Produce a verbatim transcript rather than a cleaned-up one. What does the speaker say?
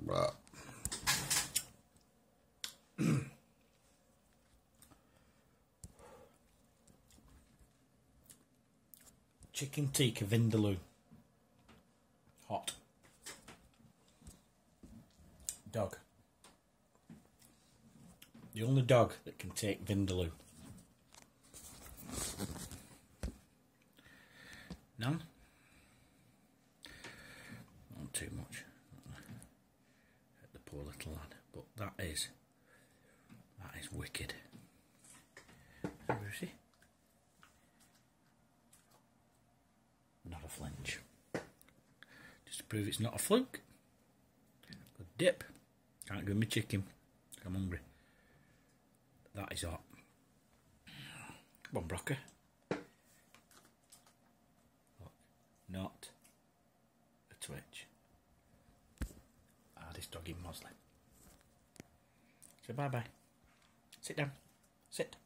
Chicken tikka vindaloo. Hot. Dog. The only dog that can take vindaloo. None? Not too much. At the poor little lad. But that is, that is wicked. Where is he? Not a flinch. Just to prove it's not a fluke. Good dip. Can't give me chicken. I'm hungry. That is hot. Come on, Brocker. Look, not a twitch. Hardest dog in Mosley. So bye bye. Sit down. Sit.